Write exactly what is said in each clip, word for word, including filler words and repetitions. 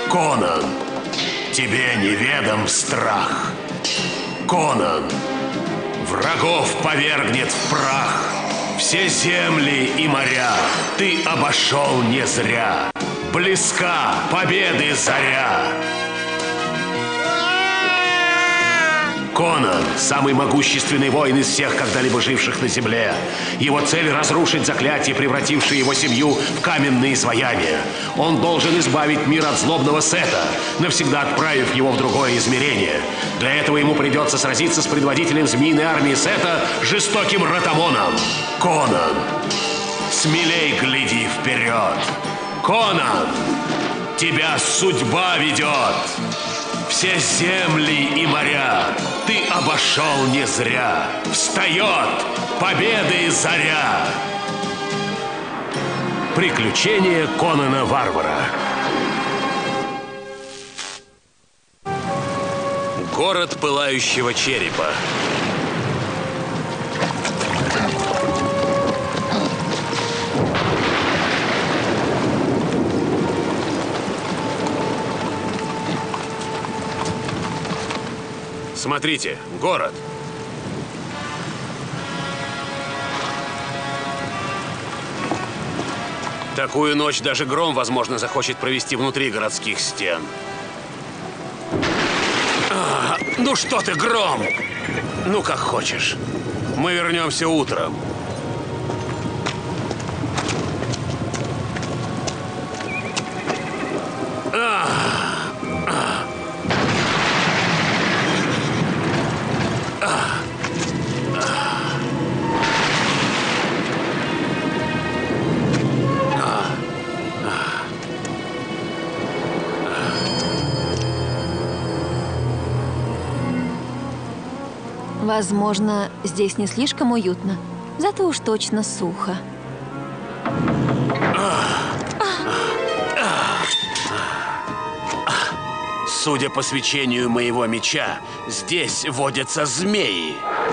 Конан, тебе неведом страх. Конан, врагов повергнет в прах. Все земли и моря ты обошел не зря. Близка победы заря. Конан – самый могущественный воин из всех когда-либо живших на земле. Его цель – разрушить заклятие, превратившее его семью в каменные изваяния. Он должен избавить мир от злобного Сета, навсегда отправив его в другое измерение. Для этого ему придется сразиться с предводителем змеиной армии Сета, жестоким Ротамоном. Конан, смелей гляди вперед. Конан, тебя судьба ведет. Все земли и моря ты обошел не зря. Встает победы заря. Приключения Конана Варвара. Город пылающего черепа. Смотрите, город. Такую ночь даже Гром, возможно, захочет провести внутри городских стен. А, ну что ты, Гром? Ну, как хочешь. Мы вернемся утром. Возможно, здесь не слишком уютно, зато уж точно сухо. Судя по свечению моего меча, здесь водятся змеи.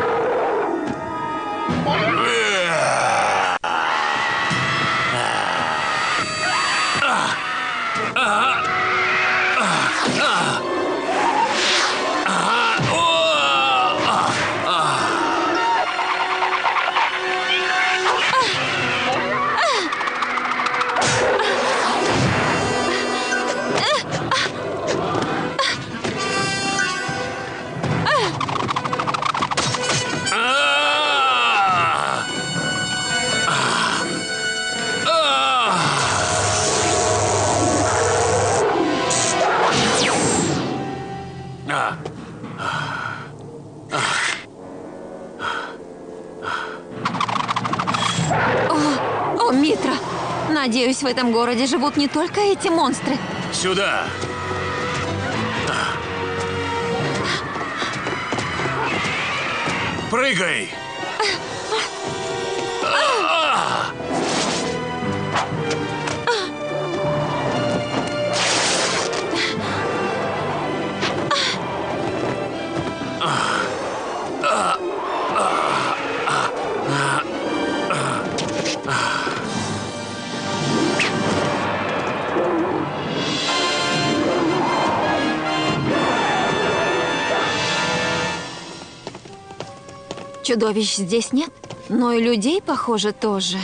О, Митра! Надеюсь, в этом городе живут не только эти монстры. Сюда! Прыгай! Чудовищ здесь нет, но и людей, похоже, тоже.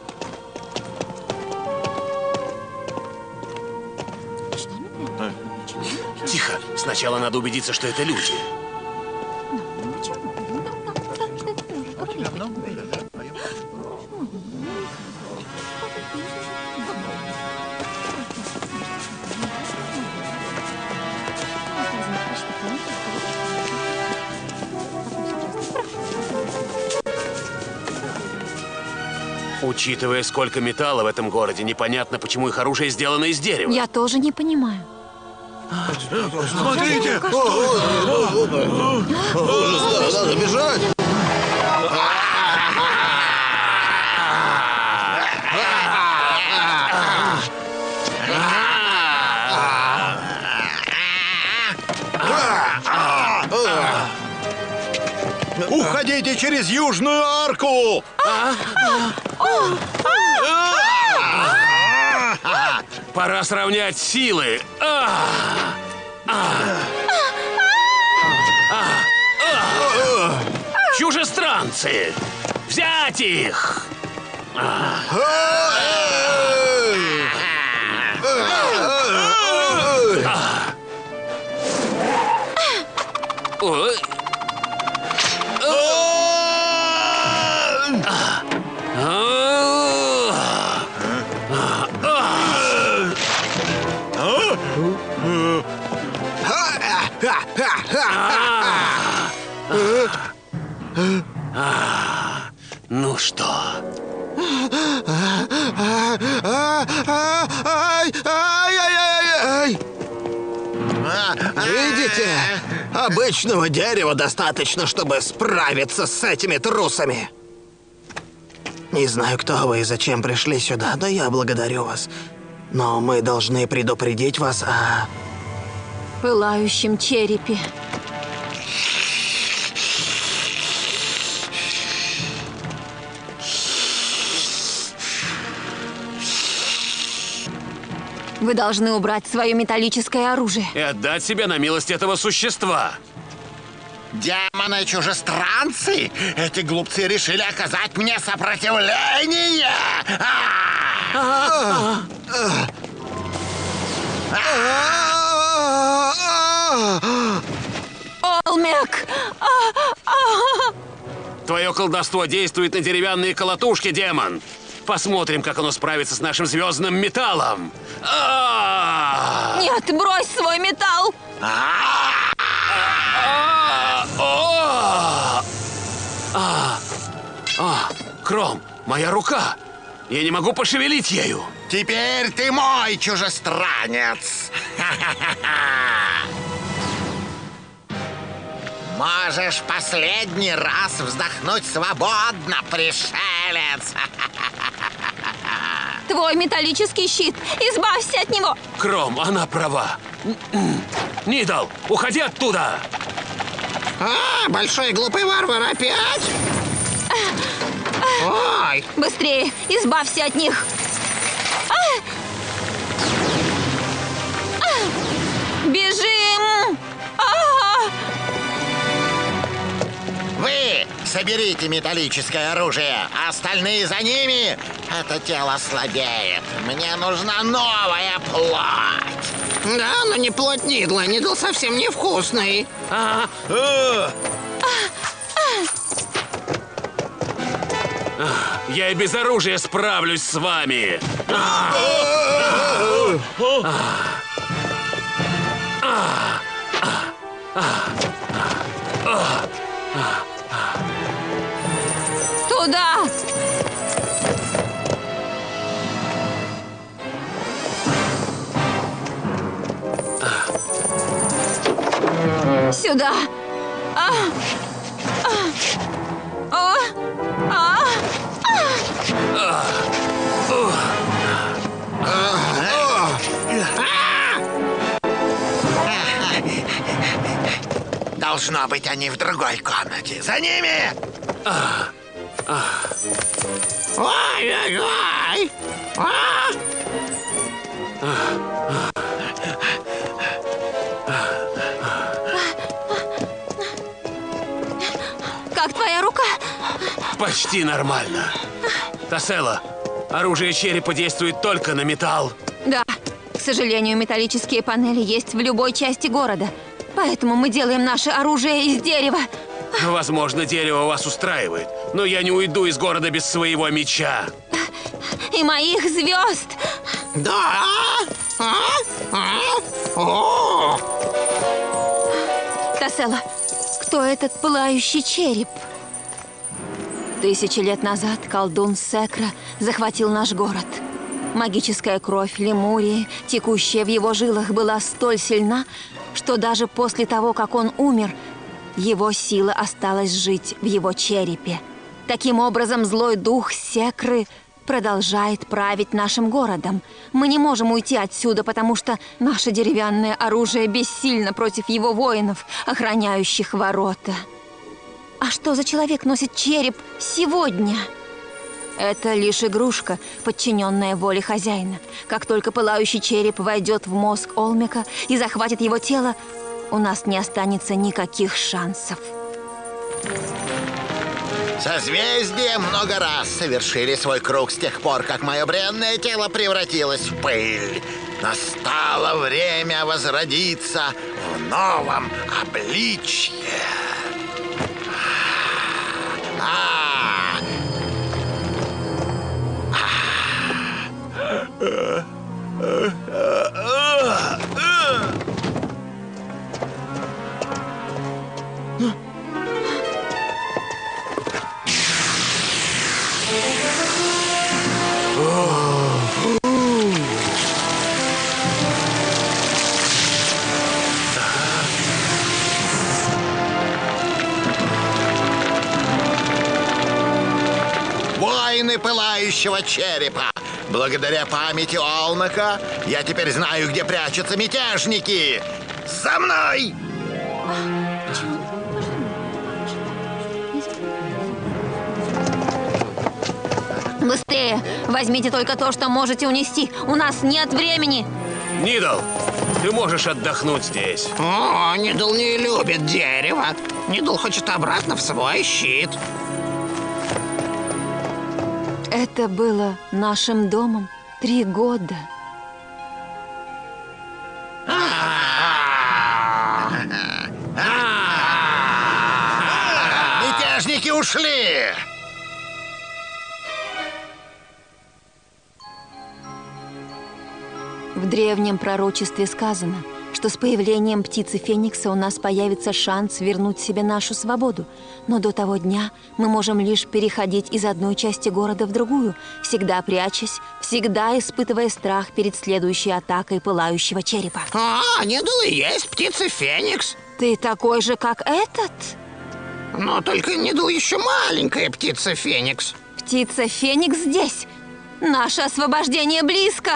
Тихо. Сначала надо убедиться, что это люди. Учитывая, сколько металла в этом городе, непонятно, почему их оружие сделано из дерева. Я тоже не понимаю. Смотрите! Ужас, надо бежать! Уходите через южную арку! Пора сравнять силы. А! А! А! А! Чужестранцы! Взять их! Ой. Ну что? Видите? Обычного дерева достаточно, чтобы справиться с этими трусами. Не знаю, кто вы и зачем пришли сюда, да я благодарю вас. Но мы должны предупредить вас о... Пылающем черепе. Вы должны убрать свое металлическое оружие. И отдать себя на милость этого существа. Демоны-чужестранцы? Эти глупцы решили оказать мне сопротивление! Олмек! Твое колдовство действует на деревянные колотушки, демон. Посмотрим, как оно справится с нашим звездным металлом. А-а-а! Нет, брось свой металл! Кром, моя рука! Я не могу пошевелить ею. Теперь ты мой чужестранец! Можешь последний раз вздохнуть свободно, пришелец! Твой металлический щит! Избавься от него! Кром, она права. Нидл, уходи оттуда! А, большой глупый варвар опять? Ой! Быстрее! Избавься от них! Бежим! Вы соберите металлическое оружие, а остальные за ними. Это тело слабеет. Мне нужна новая плоть. Да, но не плоть Нидла. Нидл совсем невкусный. А, я и без оружия справлюсь с вами. Туда! Сюда! А! А! О! А! Должно быть, они в другой комнате. За ними! Ой-ой-ой! А! Как твоя рука? Почти нормально. Тассела, оружие черепа действует только на металл. Да. К сожалению, металлические панели есть в любой части города. Поэтому мы делаем наше оружие из дерева. Возможно, дерево вас устраивает, но я не уйду из города без своего меча. И моих звезд. Да? А? А? О! Тассела, кто этот пылающий череп? Тысячи лет назад колдун Секра захватил наш город. Магическая кровь Лемурии, текущая в его жилах, была столь сильна, что даже после того, как он умер, его сила осталась жить в его черепе. Таким образом, злой дух Секры продолжает править нашим городом. Мы не можем уйти отсюда, потому что наше деревянное оружие бессильно против его воинов, охраняющих ворота. А что за человек носит череп сегодня? Это лишь игрушка, подчиненная воле хозяина. Как только пылающий череп войдет в мозг Олмека и захватит его тело, у нас не останется никаких шансов. Созвездия много раз совершили свой круг с тех пор, как мое бренное тело превратилось в пыль. Настало время возродиться в новом обличье. А! Воины пылающего черепа. Благодаря памяти Олмека я теперь знаю, где прячутся мятежники. За мной! Быстрее! Возьмите только то, что можете унести. У нас нет времени. Нидл, ты можешь отдохнуть здесь. О, Нидл не любит дерево. Нидл хочет обратно в свой щит. Это было нашим домом три года. Мятежники ушли! В древнем пророчестве сказано, что с появлением птицы Феникса у нас появится шанс вернуть себе нашу свободу. Но до того дня мы можем лишь переходить из одной части города в другую, всегда прячась, всегда испытывая страх перед следующей атакой пылающего черепа. А, Нидл и есть птица Феникс. Ты такой же, как этот? Но только Нидл еще маленькая птица Феникс. Птица Феникс здесь. Наше освобождение близко.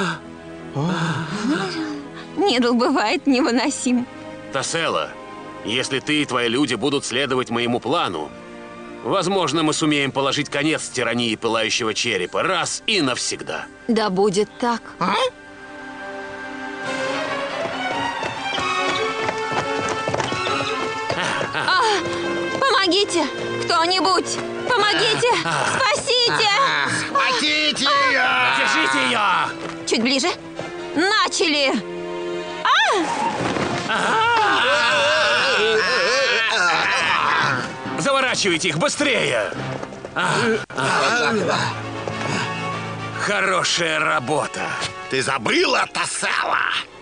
Нидл бывает невыносим. Тассела, если ты и твои люди будут следовать моему плану, возможно, мы сумеем положить конец тирании пылающего черепа раз и навсегда. Да будет так. А? А, помогите! Кто-нибудь! Помогите! Спасите! Схватите ее! Держите ее! Чуть ближе. Начали! Заворачивайте их быстрее! Хорошая работа! Ты забыла, Тассела?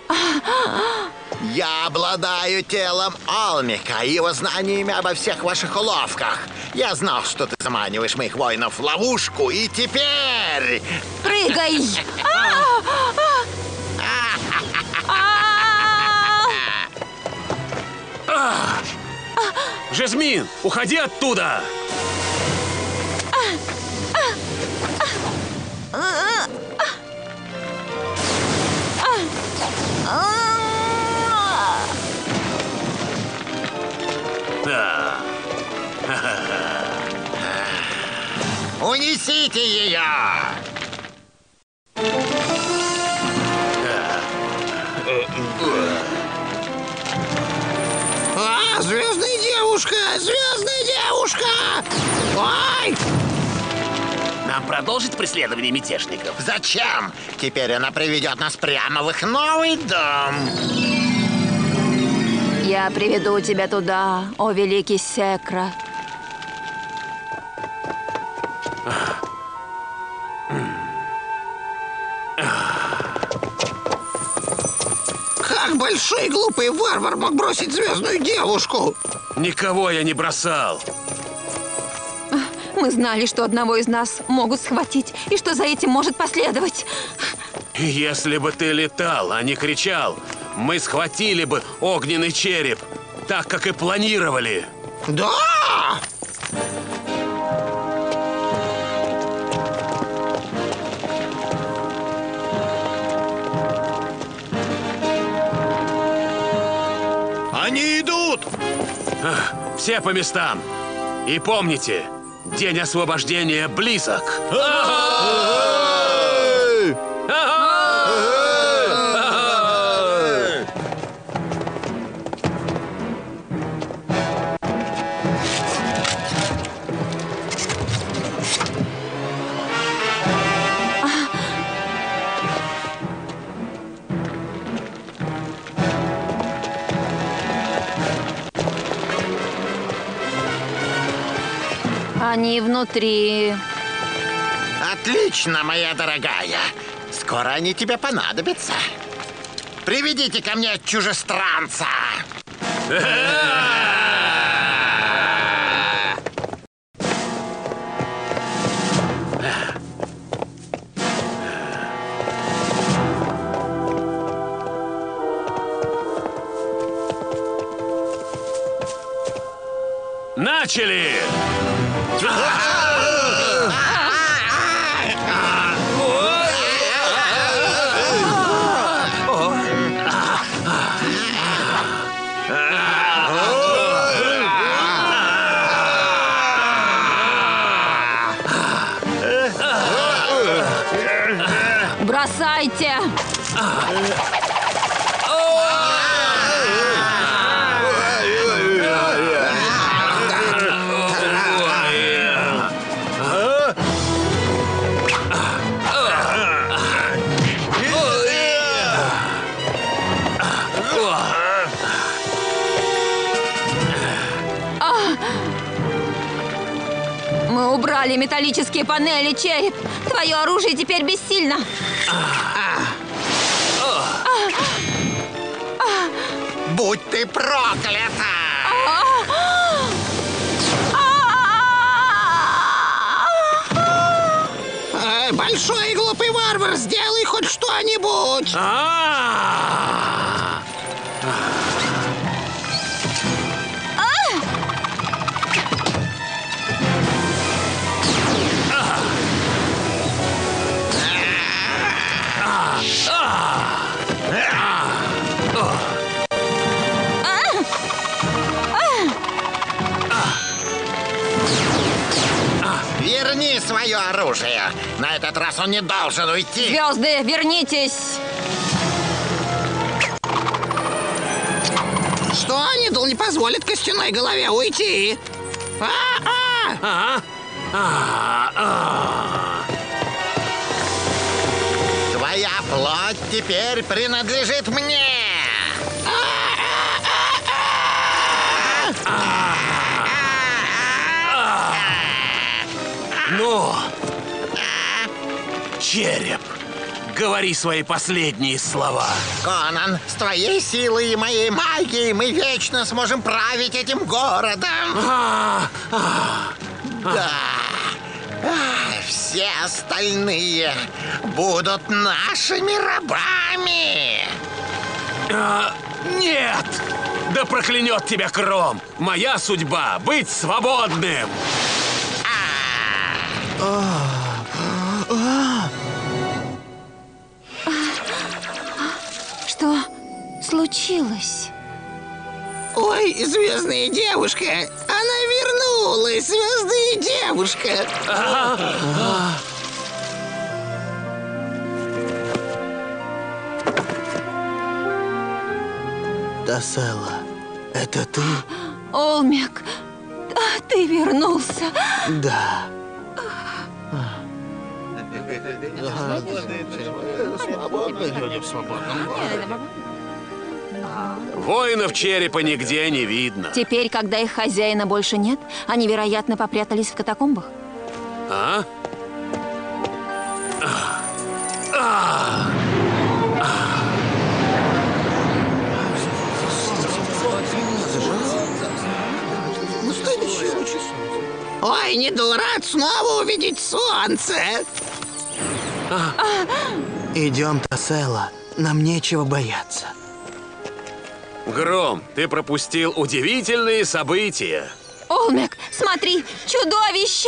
Я обладаю телом Олмека и его знаниями обо всех ваших уловках. Я знал, что ты заманиваешь моих воинов в ловушку, и теперь... Прыгай! А! А! Жасмин, уходи оттуда! Унесите ее! А, звездная девушка! Звездная девушка! Ой! Нам продолжить преследование мятежников? Зачем? Теперь она приведет нас прямо в их новый дом. Я приведу тебя туда, о великий Секра. Как большой глупый варвар мог бросить звездную девушку? Никого я не бросал. Мы знали, что одного из нас могут схватить, и что за этим может последовать. Если бы ты летал, а не кричал, мы схватили бы огненный череп, так, как и планировали. Да! Они идут! Все по местам. И помните, День освобождения близок. Они внутри. Отлично, моя дорогая. Скоро они тебе понадобятся. Приведите ко мне чужестранца. Начали! Бросайте! Мы убрали металлические панели, Череп. Твое оружие теперь бессильно. Будь ты проклята! Эй, большой и глупый варвар, сделай хоть что-нибудь! Верни свое оружие. На этот раз он не должен уйти. Звезды, вернитесь! Что, Нидл не позволит костяной голове уйти? А-а! Твоя плоть теперь принадлежит мне. Ну, Череп, говори свои последние слова. Конан, с твоей силой и моей магией мы вечно сможем править этим городом. А, а, Да. А, все остальные будут нашими рабами. а, нет! Да проклянет тебя Кром! Моя судьба — быть свободным! Что случилось? Ой, звездная девушка! Она вернулась, звездная девушка! Тассела, это ты? Олмек, а, ты вернулся. Да. Воинов Черепа нигде не видно. Теперь, когда их хозяина больше нет, они, вероятно, попрятались в катакомбах. А? А! Ой, Нидл рад снова увидеть солнце! Идем, Тассела, нам нечего бояться. Гром, ты пропустил удивительные события. Олмек, смотри, чудовище!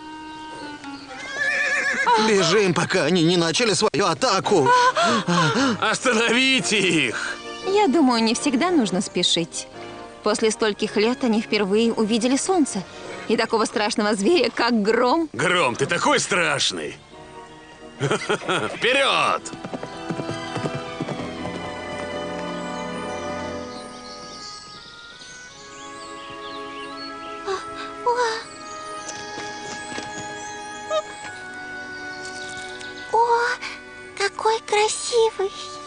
Бежим, пока они не начали свою атаку. Остановите их! Я думаю, не всегда нужно спешить. После стольких лет они впервые увидели солнце. и такого страшного зверя, как Гром. Гром, ты такой страшный! Вперед! О, какой красивый!